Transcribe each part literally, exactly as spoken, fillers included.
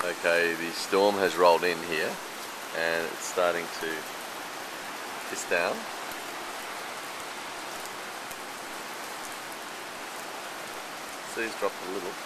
Okay, the storm has rolled in here and it's starting to piss down. Sea's dropped a little.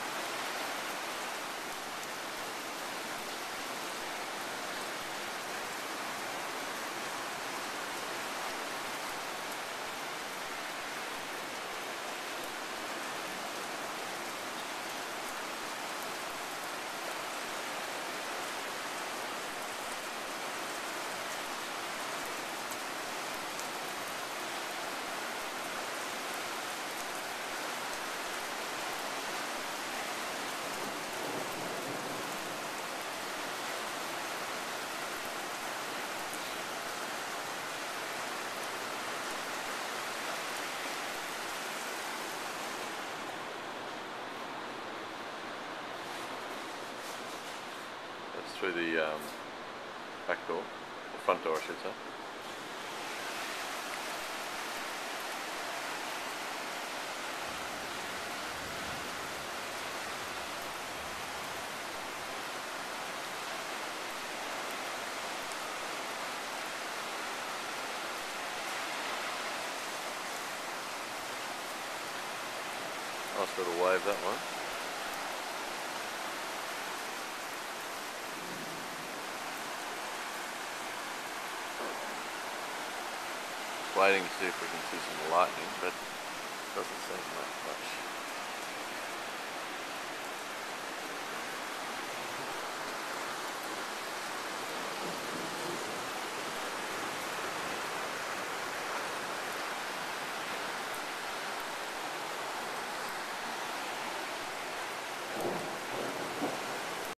That's through the um, back door, the front door I should say. Nice little wave, that one. Waiting to see if we can see some lightning, but it doesn't seem like much.